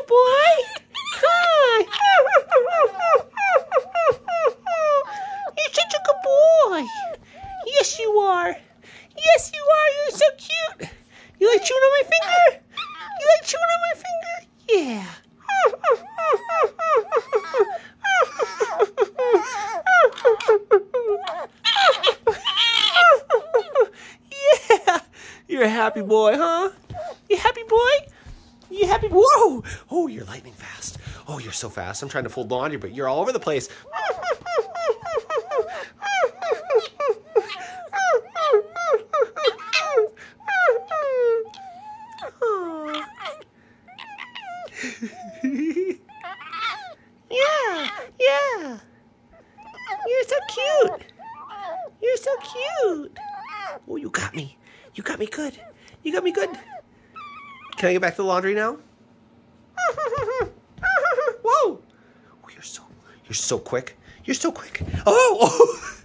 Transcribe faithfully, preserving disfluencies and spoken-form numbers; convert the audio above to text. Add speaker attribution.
Speaker 1: good boy. Hi. You're such a good boy. Yes, you are. Yes, you are. You're so cute. You like chewing on my finger? You like chewing on my finger? Yeah. Yeah. You're a happy boy, huh? You happy boy? You happy? Whoa! Oh, you're lightning fast. Oh, you're so fast. I'm trying to fold laundry, but you're all over the place. Yeah, yeah. You're so cute. You're so cute. Oh, you got me. You got me good. You got me good. Can I get back to the laundry now? Whoa! Oh, you're so, you're so quick. You're so quick. Oh! Oh.